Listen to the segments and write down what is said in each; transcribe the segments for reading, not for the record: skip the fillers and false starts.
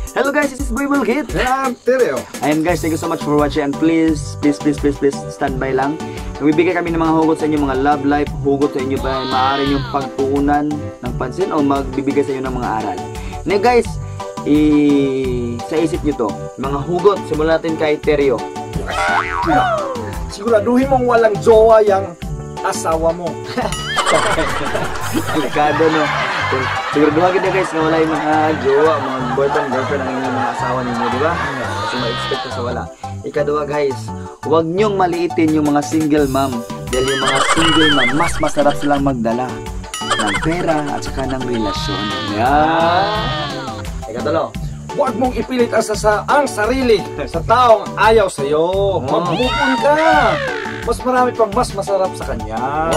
Hello guys, this is Boy Bulkit. Tereo. And guys, thank you so much for watching. And please stand by lang. Nagbibigay kami ng mga hugot sa inyo, mga love life, hugot sa inyo pa maaari yung pagtuunan ng pansin o magbibigay sa inyo ng mga aral. Now guys, sa isip nyo to, mga hugot, simulan natin kay Tereo. Siguraduhin mong walang jowa yung asawa mo. Delikado, no? Siguraduhan kita guys na wala yung mga jowa, mga boyfriend, girlfriend ang inyong mga asawa ninyo, di ba? Kasi ma-expect ka sa wala. Ikadua guys, huwag nyong maliitin yung mga single mom. Dahil yung mga single mom, mas masarap silang magdala ng pera at saka ng relasyon. Yan! Ikatalo, Huwag mong ipilit ang sarili sa taong ayaw sa'yo. Magbukon ka. Mas marami pang mas masarap sa kanya.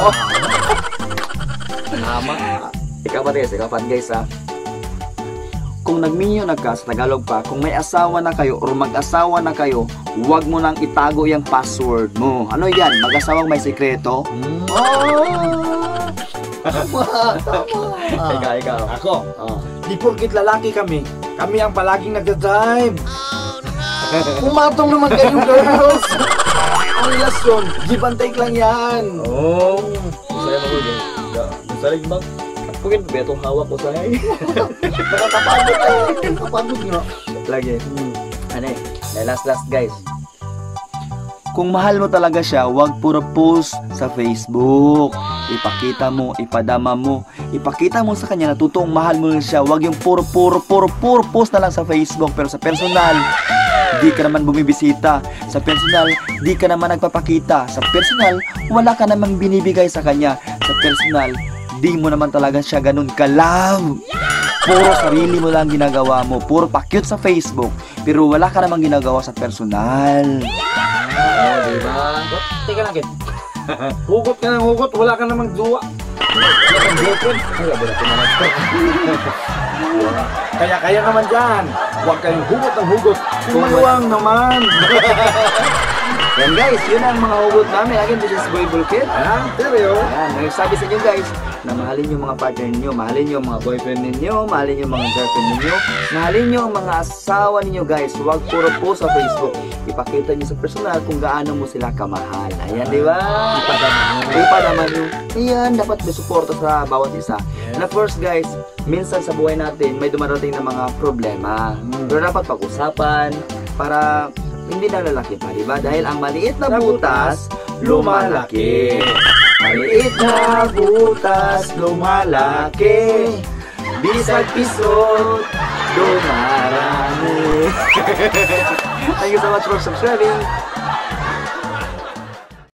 Tama. Ikapat guys ha. Kung nagminyo na ka, sa Tagalog pa, kung may asawa na kayo or mag-asawa na kayo, huwag mo nang itago yung password mo. Ano yan? Mag-asawang may sekreto? Tama. Ikaw. Ako? Di porkit lalaki kami ang palaging nagdadrive. Pumatong naman kayo, girls. Ang relasyon, give and take lang yan. Saya mo ko. Salig bang? Pugin ba itong hawak ko sa hay? Nakakapagod ay. Nakakapagod nga. Lagi. Ano eh? Last guys. Kung mahal mo talaga siya, huwag puro post sa Facebook. Ipakita mo, ipadama mo. Ipakita mo sa kanya na totoong mahal mo siya. Huwag yung puro post na lang sa Facebook. Pero sa personal, di ka naman bumibisita. Sa personal, di ka naman nagpapakita. Sa personal, wala ka namang binibigay sa kanya. Sa personal, di mo naman talaga siya ganun ka-love. Puro sarili mo lang ginagawa mo. Puro pa-cute sa Facebook. Pero wala ka namang ginagawa sa personal. Diba? Teka lang, Kit. Hugot ka ng hugot, wala ka namang jowa. Kaya naman dyan. Huwag kayong hugot ng hugot. Kumaluwang naman. Yan guys, yun ang mga hugot namin. Again, this is Boy Bulkit. Tereo. Yan, nagsabi sa inyo guys na mahalin yung mga partner ninyo, mahalin yung mga boyfriend ninyo, mahalin yung mga girlfriend ninyo, mahalin yung mga asawa ninyo guys. Huwag puro post sa Facebook. Ipakita nyo sa personal kung gaano mo sila kamahal. Ayan, di ba? Ipadaman nyo. Ayan, dapat may suporta sa bawat isa. And of course guys, minsan sa buhay natin may dumarating na mga problema. Pero dapat pag-usapan para hindi na lalaki pa, di ba? Dahil ang maliit na butas, lumalaki. Maliit na butas, lumalaki. Bisag pisot, dumarami. Thank you so much for subscribing.